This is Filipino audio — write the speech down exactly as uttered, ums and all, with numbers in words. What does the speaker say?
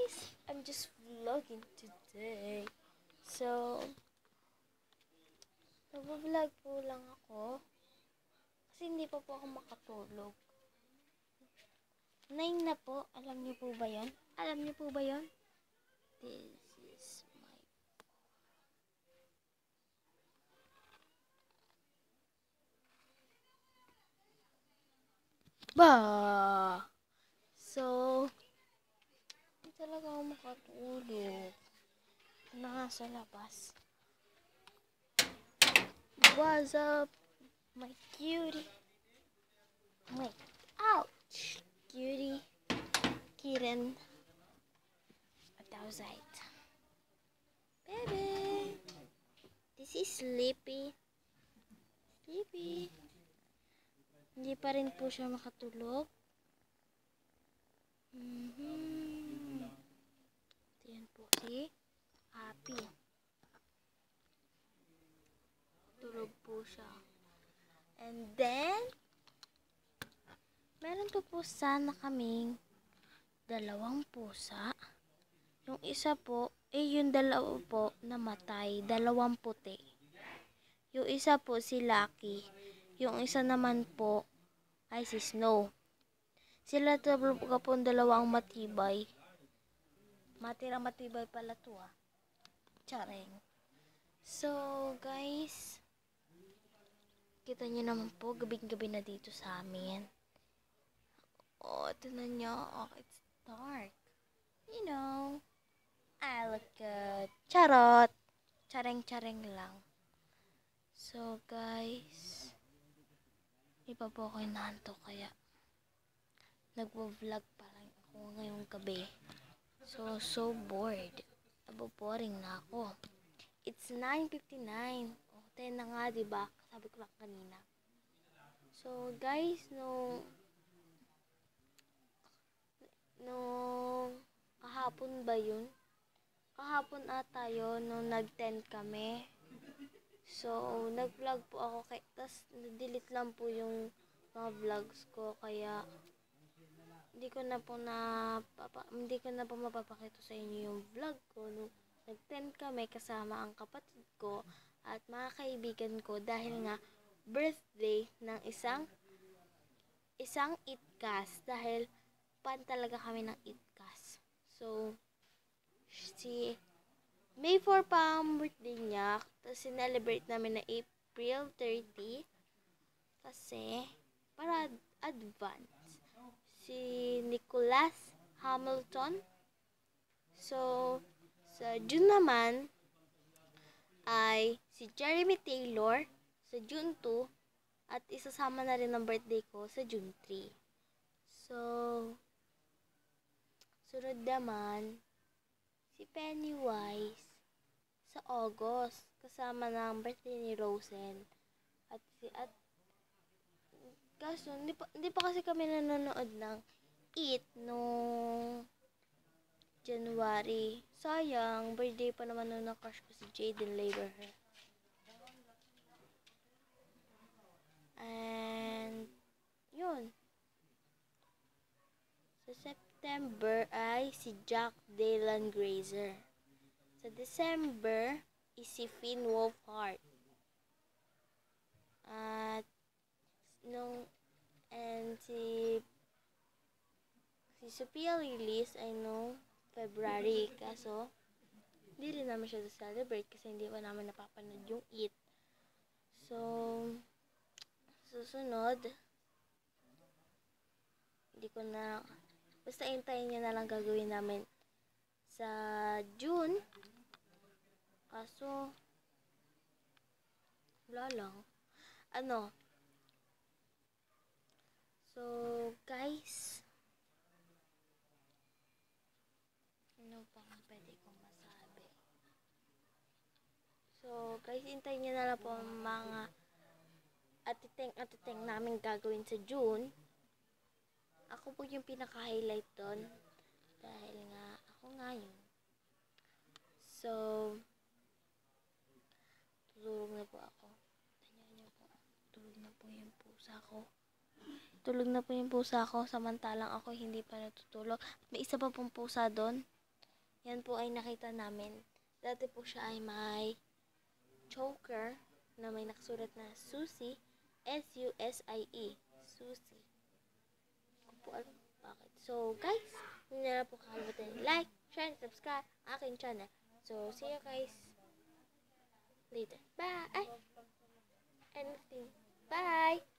guys, I'm just vlogging today. So, nag-vlog po lang ako kasi hindi pa po ako makatulog. Nine na po, alam niyo po ba yon? Alam niyo po ba yon? This is my ba. So, hindi talaga ako makatulog. Na nga sa labas. What's up, my cutie? My ouch, cutie kitten at outside. Baby, this is Sleepy. Sleepy. Hindi pa rin po siya makatulog. Mm-hmm. Yan po si Happy. Tulog po siya. And then, meron po po sana kaming dalawang pusa. Yung isa po, eh yung dalawa po namatay, dalawang puti. Yung isa po si Lucky. Yung isa naman po ay si Snow. Sila talaga po dalawang matibay. Matirang matibay pala to ah. Tsareng. So guys, kita nyo naman po, gabing-gabi na dito sa amin. Oh, ito na nyo. Oh, it's dark. You know, I look good. Charot! Chareng-chareng lang. So, guys, iba po ako inaantok kaya nagvo-vlog pa lang ako ngayong gabi. So, so bored. Naboboring na ako. It's nine fifty-nine. Oh, ten na nga, diba? Sabi ko lang kanina. So, guys, no no kahapon ba yun? Kahapon ata yun, nung nag-tent kami. So, nag-vlog po ako, kay, tas delete lang po yung mga vlogs ko, kaya hindi ko na po na papa, hindi ko na po mapapakita sa inyo yung vlog ko nung nag-tent kami kasama ang kapatid ko at mga kaibigan ko dahil nga birthday ng isang isang itcast, dahil pan talaga kami ng itcast. So, si May four pa ang birthday niya. Tapos sinelebrate namin na April thirty. Kasi, para advance. Si Nicholas Hamilton. So, sa June naman, ay si Jeremy Taylor sa June two. At isasama na rin ang birthday ko sa June three. So, sunod naman, si Pennywise sa August, kasama ng birthday ni Rosen. At si at kaso hindi pa, hindi pa kasi kami nanonood ng It nung January. Sayang, birthday pa naman nung na-crush ko si Jaden Laberher. And yun. Sa September ay si Jack Dylan Grazer. Sa December is si Finn Wolfhard. At nung and si si Sophia Lillis ay nung February. Kaso hindi rin namin siya celebrate kasi hindi pa namin napapanood yung It. So, susunod, hindi ko na, basta hintayin nyo na lang gagawin namin sa June. Kaso, wala lang. Ano? So, guys, ano pang pwede kong masabi? So, guys, hintayin nyo na lang po ang mga atiteng-atiteng namin gagawin sa June. Ako po yung pinaka-highlight doon. Dahil nga, ako nga yun. So, tulog na po ako. Tingnan niyo po. Tulog na po yung pusa ko. Tulog na po yung pusa ko. Samantalang ako hindi pa natutulog. May isa pa pong pusa doon. yan po ay nakita namin. Dati po siya ay may choker na may nakasulat na Susie, S U S I E, Susie. Kung po alam bakit. So, guys, hindi na po kakalimutan like, share, and subscribe aking channel. So, see you guys later. Bye! Anything. Bye!